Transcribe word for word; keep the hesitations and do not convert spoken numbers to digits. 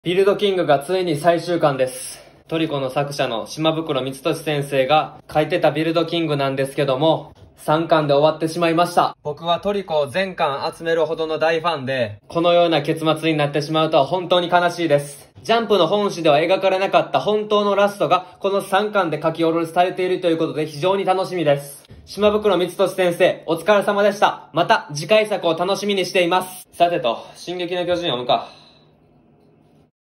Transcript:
ビルドキングがついに最終巻です。トリコの作者の島袋光俊先生が書いてたビルドキングなんですけども、さんかんで終わってしまいました。僕はトリコを全巻集めるほどの大ファンで、このような結末になってしまうとは本当に悲しいです。ジャンプの本誌では描かれなかった本当のラストがこのさんかんで書き下ろしされているということで非常に楽しみです。島袋光俊先生、お疲れ様でした。また次回作を楽しみにしています。さてと、進撃の巨人を読むか。